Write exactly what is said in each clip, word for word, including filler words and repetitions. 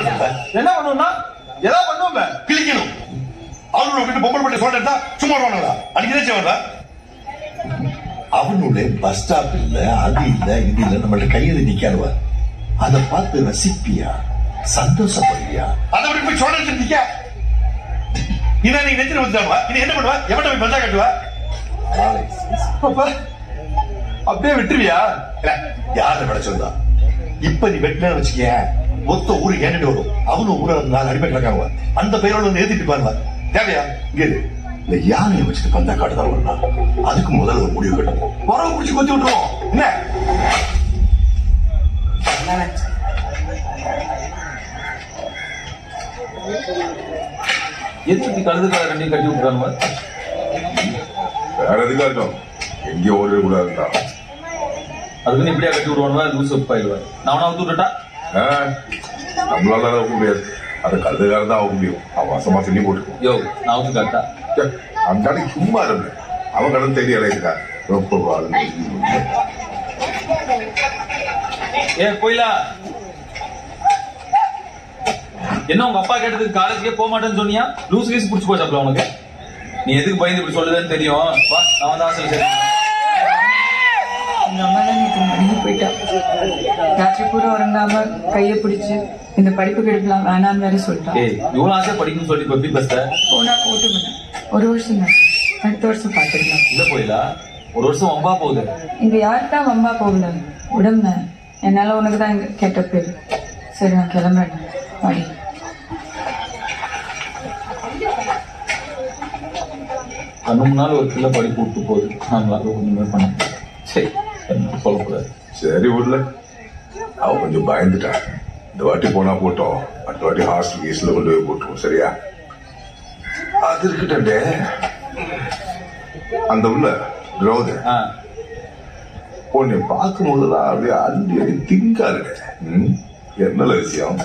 என்ன பண்ணுவோம்னா ஏதாவது பண்ணுவோம் கிழிக்கணும். அவனோட வீட்டு பொம்பளை பண்ணி சொல்லிட்டா சும்மா பண்ணுவா அன்னைக்கு செய்வாங்க. அவனுடைய பஸ் ஸ்டாப் இல்ல, அது இல்ல, இது இல்ல, நம்மள்ட்ட கையில நிக்காருவா. அதை பார்த்து ரசிப்பியா, சந்தோஷப்படுவியா? அதை விட்டு போய் சொல்ல நிக்க இதான் நீங்க நெஞ்சில வந்துடுவா. நீ என்ன பண்ணுவா? எவட்ட போய் பந்தா கட்டுவா? அப்படியே விட்டுருவியா? யார விட சொல்றா? இப்ப நீ வெட்டின வச்சுக்க மொத்த ஊரு ஏன்ட்டு வரும். அவனும் ஊர நாலு அடிமை கிடக்காங்க. அந்த பெயரோட வந்து ஏத்திட்டு பாருவா. தேவையா? இங்க இல்ல யாரைய வச்சுட்டு பந்தா காட்டுதான் வரலாம். அதுக்கு முதல்ல ஒரு முடிவு கட்டணும். வரவு பிடிச்சி கொத்தி விட்டுருவோம். என்ன எதுக்கு கழுதுக்கார கண்டி கட்டி விட்டுறாங்க? வேற எதுக்கா இருக்கும்? எங்கேயோ ஓடிட கூடாதுதான். அதுக்குன்னு இப்படியா கட்டி விடுவானுவா? லூஸ் அப்பாயிடுவாரு. நான் அவனை வந்து விட்டுட்டா நம்மளால ஆக முடியாது. அதை கழுதுக்கார தான் ஆக முடியும். அவன் மாசமா சொல்லி போட்டுருக்கோம். யோ நான் வந்து காட்டா அந்த அன்னைக்கு சும்மா இருந்த அவன் கடன் தேடி அழைக்கிறா. ஏ கோயிலா, என்ன உங்க அப்பா கேட்டதுக்கு காலேஜுக்கே போக மாட்டேன்னு சொன்னியா? லூஸ் கீஸ் புடிச்சு போச்சாப்ல உனக்கு? நீ எதுக்கு பயந்து இப்படி சொல்லுதுன்னு தெரியும். வா நான் வந்து ஆசையில் சரி. போயிட்டா ராத்திரி பூரா உறங்காம கைய பிடிச்சு இந்த படிப்பு கெடுக்கலாம் வேணான்னு வேற சொல்லிட்டான். இவ்வளவு ஆசையா படிக்கணும்னு சொல்லி எப்படி பேச? போனா போட்டு ஒரு வருஷம் தான், அடுத்த வருஷம் பாத்துக்கலாம். இல்ல கோயிலா, ஒரு வருஷம் வம்பா போகுது. இங்க யாருக்கா வம்பா போகல, உடம்பு என்னால உனக்குதான் இங்க கெட்ட பேரு. சரி நான் கிளம்புறேன். வாடி. கண்ணு முன்னால ஒரு பிள்ளை படிப்பு விட்டு போகுது. நம்மளால ஒண்ணுமே பண்ண சரி சொல்லக்கூடாது. சரி விடல, அவ கொஞ்சம் பயந்துட்டான். இந்த வாட்டி போனா போட்டோம், அடுத்த வாட்டி ஹாஸ்டல் கேஸ்ல கொண்டு போய் போட்டுருவோம். சரியா? அது இருக்கட்டே. அந்த உள்ள ரோத உன்னை பார்க்கும் போதுதான் அப்படியே அள்ளி அடி திங்காரு. என்ன விஷயம்?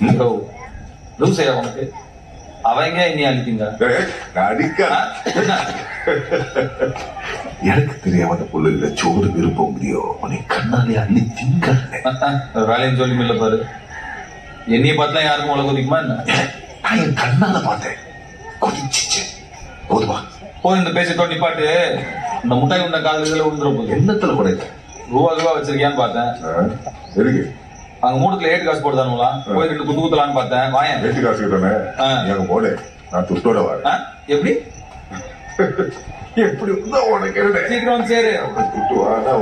உனக்கு அவங்க இனி அழித்தீங்க அடிக்க எனக்கு தெரியாம அந்த பிள்ளைகள சோறு விருப்பம் முடியும். உன்னை கண்ணாலே அள்ளி திங்காரு. வேலைன்னு சொல்லி மில்ல பாரு. என்னைய பார்த்தா யாருக்கும் உலக ஒதுக்குமா என்ன? நான் என் கண்ணால பார்த்தேன். கொதிச்சிச்சு. போதுமா போய் இந்த பேசத்தோட நிப்பாட்டு. இந்த முட்டாய் உண்ட காதல உந்துற போது எண்ணத்துல குறைத்த ரூபா ரூபா வச்சிருக்கியான்னு பார்த்தேன். இருக்கு அங்க மூணுக்குள்ள ஏட்டு காசு போடுதானுங்களா? போய் ரெண்டு குத்து குத்தலான்னு பார்த்தேன். வாயன் ஏட்டு காசு கிட்டானே எங்க போடு. நான் துட்டோட வரேன். எப்படி எப்படி இருந்தா உனக்கு சீக்கிரம் சரி துட்டு வாடா.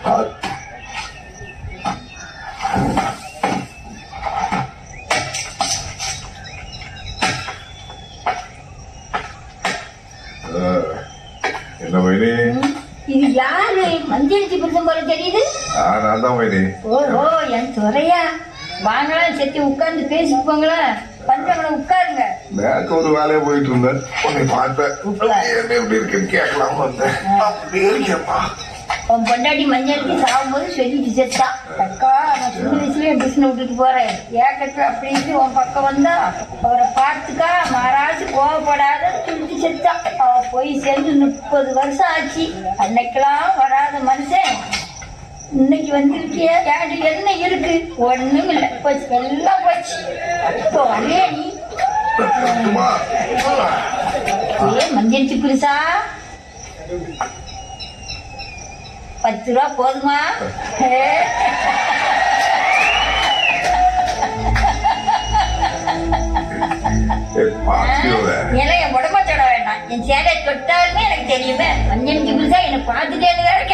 என்ன வயனே? இது யாரு? மஞ்சள் புருஷன் போல தெரியுது. நான் தான் வயனே. ஓ என் துறையா. வாங்களா செத்தி உட்கார்ந்து பேசிட்டு போங்களா. பஞ்சவன உட்காருங்க. மேக்க ஒரு வேலையா போயிட்டு இருந்தேன். உன்னை பார்த்தேன். என்ன எப்படி இருக்குன்னு கேட்கலாம் வந்தேன். அப்படியே இருக்கேப்பா. உன் பொண்டாட்டி மஞ்சளுக்கு சாகும்போது சொல்லிட்டு செத்தா. அக்கா நான் சின்ன வயசுல என் பிசின விட்டுட்டு போறேன். ஏக்கட்டு அப்படின்னு உன் பக்கம் வந்தா அவரை பார்த்துக்கா மாறாச்சு கோவப்படாத சொல்லிட்டு செத்தா. அவ போய் சேர்ந்து முப்பது வருஷம் ஆச்சு. அன்னைக்கெல்லாம் வராத மனுஷன் இன்னைக்கு வந்துருக்கிய. யாரு என்ன இருக்கு? ஒண்ணும் இல்ல. போச்சு, எல்லாம் போச்சு. அப்போ வரலையே நீ. ஏ மஞ்சள் புருஷா, பத்து ரூபா போதுமா? என் உடம்ப தொட வேண்டாம். என் சேலை தொட்டாலுமே எனக்கு தெரியுமே. மஞ்சள் புருஷா என்னை பார்த்துட்டேன்னு வேற